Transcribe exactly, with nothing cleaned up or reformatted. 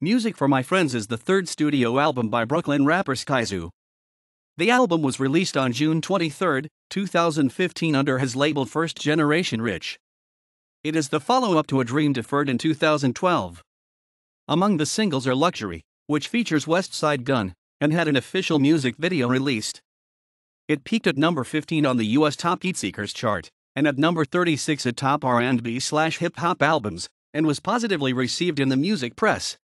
Music for My Friends is the third studio album by Brooklyn rapper Skyzoo. The album was released on June twenty-third, two thousand fifteen under his label First Generation Rich. It is the follow-up to A Dream Deferred in two thousand twelve. Among the singles are Luxury, which features Westside Gunn, and had an official music video released. It peaked at number fifteen on the U S Top Heatseekers chart, and at number thirty-six at Top R and B slash Hip Hop Albums, and was positively received in the music press.